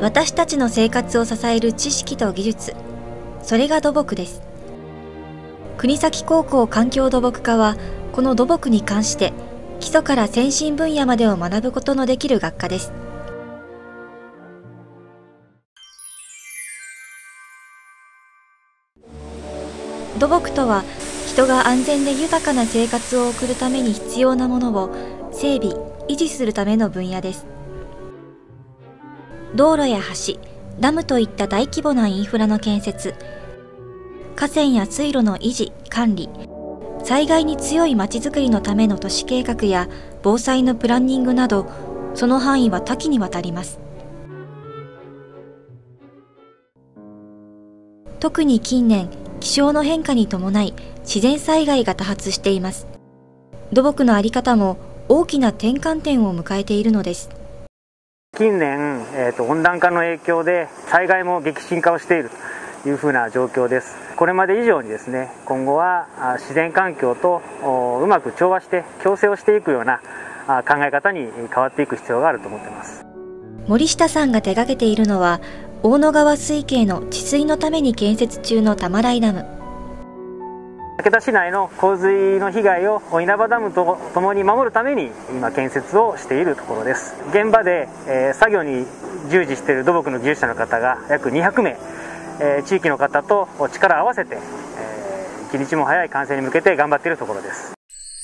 私たちの生活を支える知識と技術、それが土木です。国東高校環境土木科は、この土木に関して基礎から先進分野までを学ぶことのできる学科です。土木とは、人が安全で豊かな生活を送るために必要なものを整備・維持するための分野です。道路や橋、ダムといった大規模なインフラの建設、河川や水路の維持・管理、災害に強いまちづくりのための都市計画や防災のプランニングなど、その範囲は多岐にわたります。特に近年、気象の変化に伴い自然災害が多発しています。土木の在り方も大きな転換点を迎えているのです。 近年、温暖化の影響で災害も激甚化をしているというふうな状況です。これまで以上にですね、今後は自然環境とうまく調和して共生をしていくような考え方に変わっていく必要があると思っています。 森下さんが手掛けているのは、大野川水系の治水のために建設中の多摩ライダム。 竹田市内の洪水の被害を稲葉ダムとともに守るために今建設をしているところです。現場で作業に従事している土木の技術者の方が約200名、地域の方と力を合わせて一日も早い完成に向けて頑張っているところです。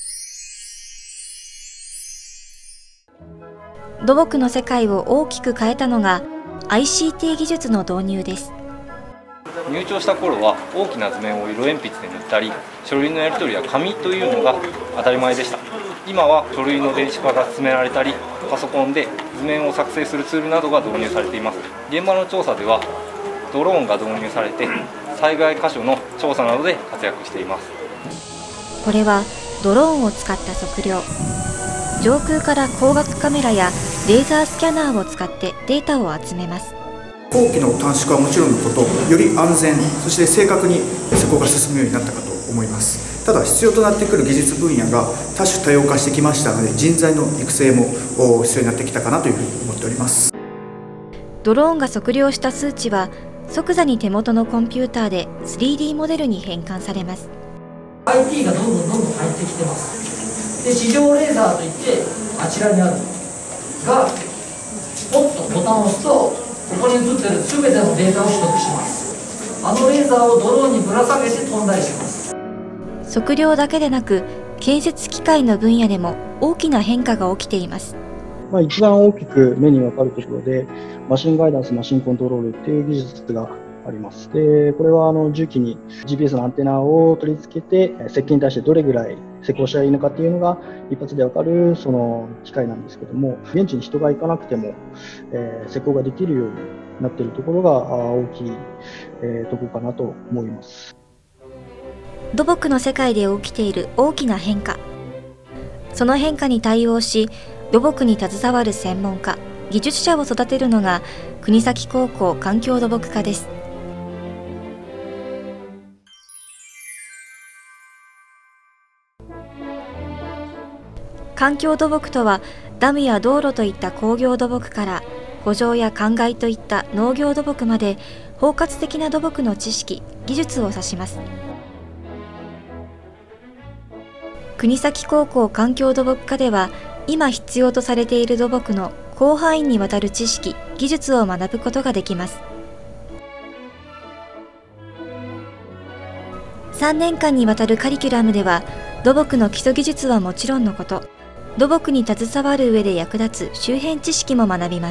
土木の世界を大きく変えたのが ICT 技術の導入です。 入庁した頃は大きな図面を色鉛筆で塗ったり、書類のやり取りや紙というのが当たり前でした。今は書類の電子化が進められたり、パソコンで図面を作成するツールなどが導入されています。現場の調査ではドローンが導入されて、災害箇所の調査などで活躍しています。 これはドローンを使った測量。上空から光学カメラやレーザースキャナーを使ってデータを集めます。 工期の短縮はもちろんのこと、より安全、そして正確に施工が進むようになったかと思います。ただ、必要となってくる技術分野が多種多様化してきましたので、人材の育成も必要になってきたかなというふうに思っております。 ドローンが測量した数値は、即座に手元のコンピューターで 3D モデルに変換されます。 IT がどんどん入ってきてます。で、地上レーザーといって、あちらにあるが、ポッとボタンを押すと、ここに映っている全てのデータを取得します。あのレーザーをドローンにぶら下げて飛んだりします。 測量だけでなく、建設機械の分野でも大きな変化が起きています。 一番大きく目に分かるところで、マシンガイダンス、マシンコントロールという技術があります。で、これは重機に GPS のアンテナを取り付けて、設計に対してどれぐらい施工したらいいのかっていうのが一発で分かるその機械なんですけども、現地に人が行かなくても、施工ができるようになっているところが大きい、ところかなと思います。 土木の世界で起きている大きな変化。その変化に対応し、土木に携わる専門家、技術者を育てるのが国東高校環境土木科です。環境土木とは、ダムや道路といった工業土木から圃場や灌漑といった農業土木まで包括的な土木の知識・技術を指します。国東高校環境土木科では、今必要とされている土木の広範囲にわたる知識・技術を学ぶことができます。3年間にわたるカリキュラムでは、土木の基礎技術はもちろんのこと、土木に携わる上で役立つ周辺知識も学びます。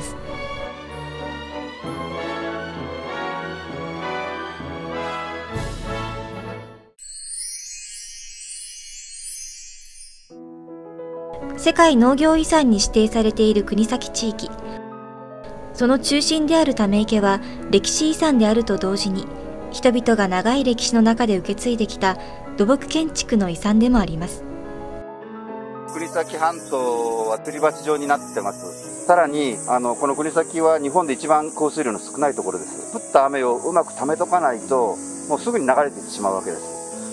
世界農業遺産に指定されている国東地域。その中心である溜池は歴史遺産であると同時に、人々が長い歴史の中で受け継いできた土木建築の遺産でもあります。 国東半島はすり鉢状になってます。さらにこの国東は日本で一番降水量の少ないところです。降った雨をうまく溜めとかないともうすぐに流れていってしまうわけです。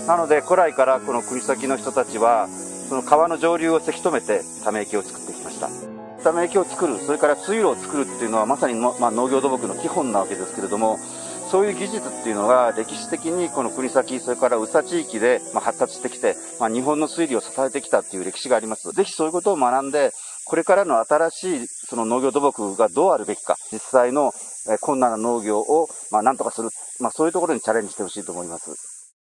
なので古来からこの国東の人たちはその川の上流をせき止めてため池を作ってきました。 ため池を作る、それから水路を作るっていうのはまさに農業土木の基本なわけですけれども、そういう技術っていうのが歴史的にこの国東、それから宇佐地域で発達してきて、日本の水利を支えてきたっていう歴史があります。ぜひそういうことを学んで、これからの新しいその農業土木がどうあるべきか、実際の困難な農業を何とかする、そういうところにチャレンジしてほしいと思います。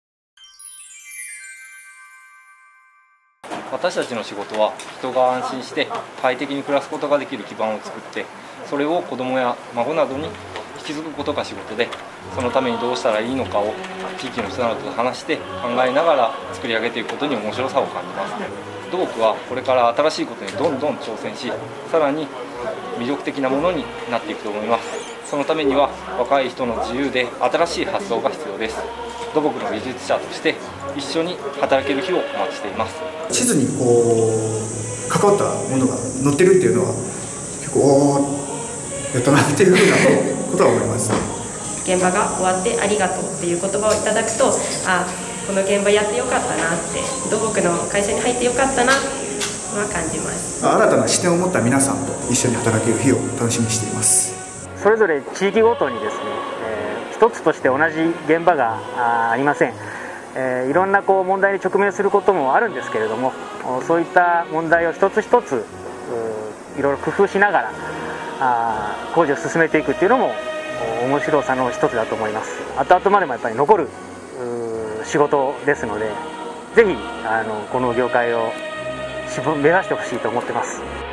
私たちの仕事は人が安心して快適に暮らすことができる基盤を作って、それを子どもや孫などに引き継ぐことが仕事で、そのためにどうしたらいいのかを地域の人などと話して考えながら作り上げていくことに面白さを感じます。土木はこれから新しいことにどんどん挑戦し、さらに魅力的なものになっていくと思います。そのためには若い人の自由で新しい発想が必要です。土木の技術者として一緒に働ける日をお待ちしています。 地図に関わったものが載ってるっていうのは結構やったなっていうふうなことは思います。 現場が終わってありがとうっていう言葉をいただくと、この現場やってよかったなって、土木の会社に入ってよかったなは感じます。新たな視点を持った皆さんと一緒に働ける日を楽しみにしています。 それぞれ地域ごとにですね、一つとして同じ現場がありません。いろんな問題に直面することもあるんですけれども、そういった問題を一つ一ついろいろ工夫しながら工事を進めていくっていうのも面白さの一つだと思います。後々までもやっぱり残る仕事ですので、ぜひこの業界を目指してほしいと思ってます。